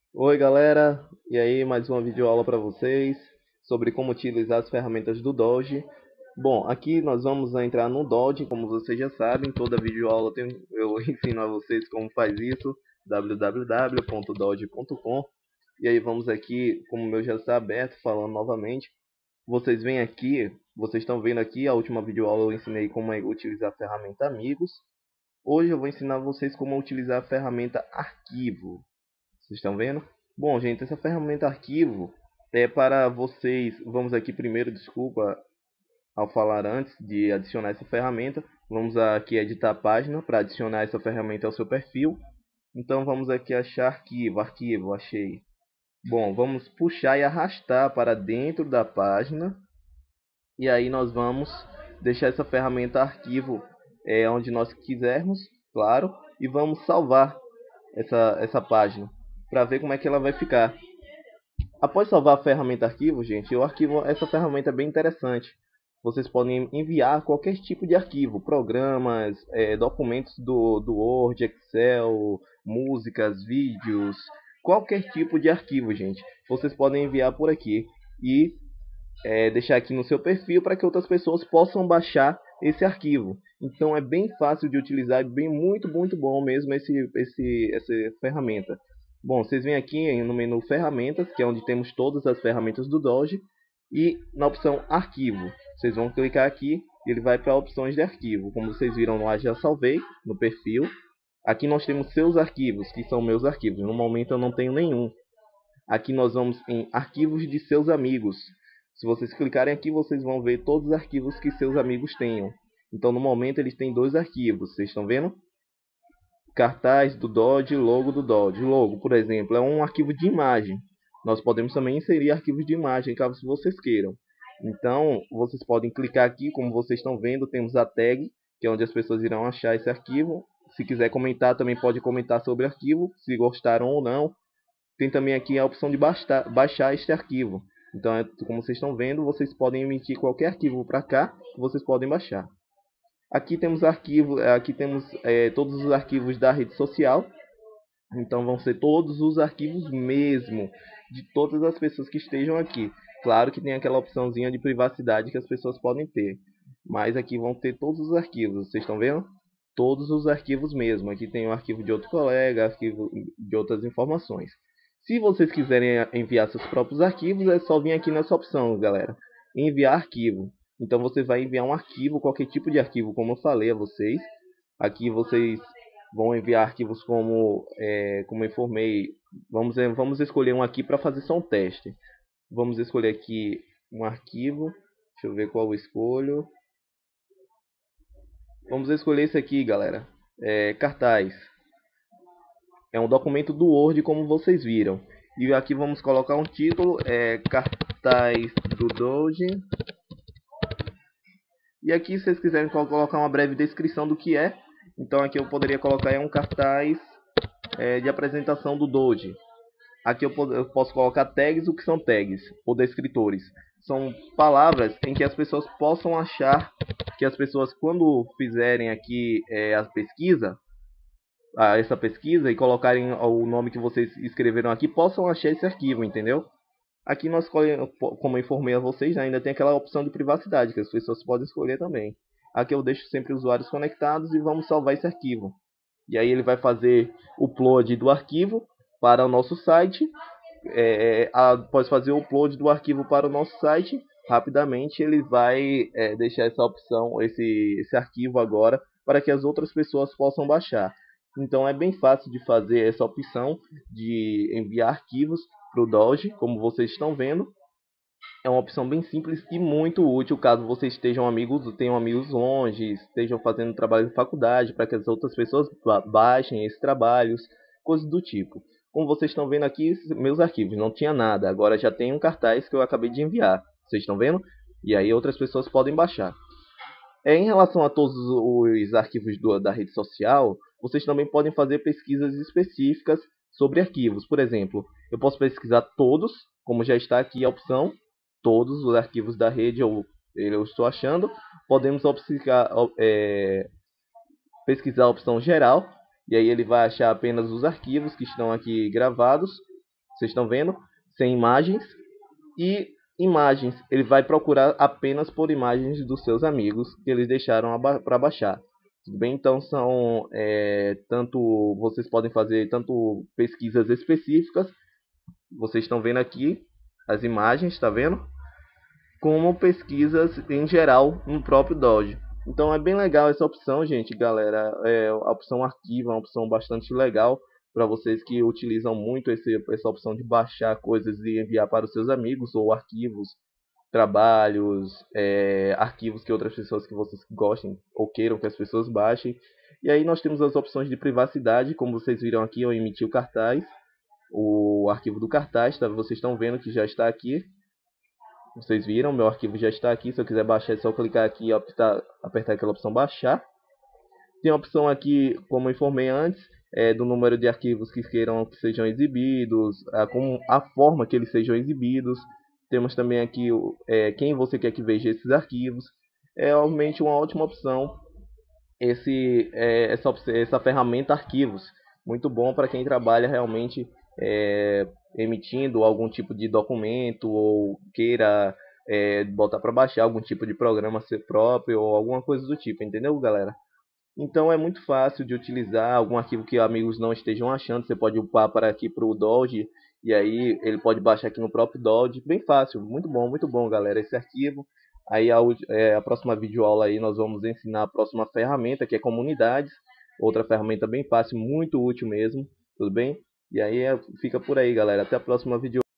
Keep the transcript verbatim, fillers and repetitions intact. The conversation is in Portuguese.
Oi galera, e aí mais uma videoaula para vocês sobre como utilizar as ferramentas do Doge. Bom, aqui nós vamos entrar no Doge, como vocês já sabem, toda videoaula tem, eu ensino a vocês como faz isso, w w w ponto doge ponto com. E aí vamos aqui, como o meu já está aberto, falando novamente. Vocês vêm aqui, vocês estão vendo aqui, a última videoaula eu ensinei como é utilizar a ferramenta Amigos. Hoje eu vou ensinar vocês como utilizar a ferramenta Arquivo. Vocês estão vendo? Bom, gente, essa ferramenta arquivo é para vocês. Vamos aqui primeiro, desculpa ao falar antes de adicionar essa ferramenta. Vamos aqui editar a página para adicionar essa ferramenta ao seu perfil. Então vamos aqui achar arquivo, arquivo, achei. Bom, vamos puxar e arrastar para dentro da página. E aí nós vamos deixar essa ferramenta arquivo é, onde nós quisermos, claro. E vamos salvar essa, essa página para ver como é que ela vai ficar. Após salvar a ferramenta arquivo, gente, o arquivo, essa ferramenta é bem interessante. Vocês podem enviar qualquer tipo de arquivo, programas, é, documentos do, do Word, Excel, músicas, vídeos, qualquer tipo de arquivo, gente. Vocês podem enviar por aqui e é, deixar aqui no seu perfil para que outras pessoas possam baixar esse arquivo. Então é bem fácil de utilizar, é bem muito muito bom mesmo esse, esse, essa ferramenta. Bom, vocês vêm aqui no menu ferramentas, que é onde temos todas as ferramentas do Doge, e na opção arquivo. Vocês vão clicar aqui e ele vai para opções de arquivo. Como vocês viram lá, já salvei no perfil. Aqui nós temos seus arquivos, que são meus arquivos. No momento eu não tenho nenhum. Aqui nós vamos em arquivos de seus amigos. Se vocês clicarem aqui, vocês vão ver todos os arquivos que seus amigos tenham. Então, no momento, eles têm dois arquivos. Vocês estão vendo? Cartaz do Doge, logo do Doge. Logo, por exemplo, é um arquivo de imagem. Nós podemos também inserir arquivos de imagem, caso vocês queiram. Então, vocês podem clicar aqui, como vocês estão vendo, temos a tag, que é onde as pessoas irão achar esse arquivo. Se quiser comentar, também pode comentar sobre o arquivo, se gostaram ou não. Tem também aqui a opção de baixar, baixar este arquivo. Então, é, como vocês estão vendo, vocês podem emitir qualquer arquivo para cá, que vocês podem baixar. Aqui temos arquivo, aqui temos é, todos os arquivos da rede social. Então vão ser todos os arquivos mesmo de todas as pessoas que estejam aqui. Claro que tem aquela opçãozinha de privacidade que as pessoas podem ter, mas aqui vão ter todos os arquivos. Vocês estão vendo? Todos os arquivos mesmo. Aqui tem o arquivo de outro colega, arquivo de outras informações. Se vocês quiserem enviar seus próprios arquivos, é só vir aqui nessa opção, galera. Enviar arquivo. Então você vai enviar um arquivo, qualquer tipo de arquivo, como eu falei a vocês. Aqui vocês vão enviar arquivos como, é, como eu informei. Vamos, vamos escolher um aqui para fazer só um teste. Vamos escolher aqui um arquivo. Deixa eu ver qual eu escolho. Vamos escolher esse aqui, galera. É, cartaz. É um documento do Word, como vocês viram. E aqui vamos colocar um título. É, cartaz do Doge. E aqui, se vocês quiserem colocar uma breve descrição do que é. Então aqui eu poderia colocar é um cartaz é, de apresentação do Doge. Aqui eu, eu posso colocar tags. O que são tags? Ou descritores. São palavras em que as pessoas possam achar, que as pessoas, quando fizerem aqui é, a pesquisa, a, essa pesquisa, e colocarem o nome que vocês escreveram aqui, possam achar esse arquivo, entendeu? Aqui nós, como eu informei a vocês, ainda tem aquela opção de privacidade, que as pessoas podem escolher também. Aqui eu deixo sempre usuários conectados e vamos salvar esse arquivo. E aí ele vai fazer o upload do arquivo para o nosso site. É, após fazer o upload do arquivo para o nosso site, rapidamente ele vai é, deixar essa opção, esse, esse arquivo agora, para que as outras pessoas possam baixar. Então é bem fácil de fazer essa opção de enviar arquivos para o Doge, como vocês estão vendo. É uma opção bem simples e muito útil caso vocês estejam amigos, tenham amigos longe, estejam fazendo trabalho de faculdade, para que as outras pessoas baixem esses trabalhos, coisas do tipo. Como vocês estão vendo aqui, meus arquivos não tinha nada, agora já tem um cartaz que eu acabei de enviar. Vocês estão vendo? E aí outras pessoas podem baixar. É, em relação a todos os arquivos do, da rede social, vocês também podem fazer pesquisas específicas sobre arquivos. Por exemplo, eu posso pesquisar todos, como já está aqui a opção, todos os arquivos da rede eu, eu estou achando. Podemos pesquisar, é, pesquisar a opção geral, e aí ele vai achar apenas os arquivos que estão aqui gravados. Vocês estão vendo? Sem imagens. E imagens, ele vai procurar apenas por imagens dos seus amigos que eles deixaram para baixar. Tudo bem? Então são é, tanto vocês podem fazer tanto pesquisas específicas, vocês estão vendo aqui as imagens, está vendo? Como pesquisas em geral no próprio Dodge. Então é bem legal essa opção, gente, galera. É, a opção arquivo é uma opção bastante legal para vocês que utilizam muito esse, essa opção de baixar coisas e enviar para os seus amigos, ou arquivos, trabalhos, é, arquivos que outras pessoas que vocês gostem ou queiram que as pessoas baixem. E aí nós temos as opções de privacidade, como vocês viram aqui, eu emiti o cartaz, o arquivo do cartaz, tá? Vocês estão vendo que já está aqui. Vocês viram, meu arquivo já está aqui. Se eu quiser baixar, é só clicar aqui e apertar, apertar aquela opção baixar. Tem a opção aqui, como eu informei antes, é, do número de arquivos que queiram que sejam exibidos, a, como, a forma que eles sejam exibidos. Temos também aqui é, quem você quer que veja esses arquivos. É realmente uma ótima opção esse, é, essa, essa ferramenta arquivos. Muito bom para quem trabalha realmente é, emitindo algum tipo de documento ou queira é, botar para baixar algum tipo de programa seu próprio ou alguma coisa do tipo, entendeu, galera? Então é muito fácil de utilizar algum arquivo que amigos não estejam achando. Você pode upar para aqui para o Dodge e aí ele pode baixar aqui no próprio Dodge. Bem fácil, muito bom, muito bom, galera, esse arquivo. Aí a, é, a próxima videoaula aí nós vamos ensinar a próxima ferramenta, que é comunidades. Outra ferramenta bem fácil, muito útil mesmo, tudo bem? E aí é, fica por aí, galera. Até a próxima videoaula.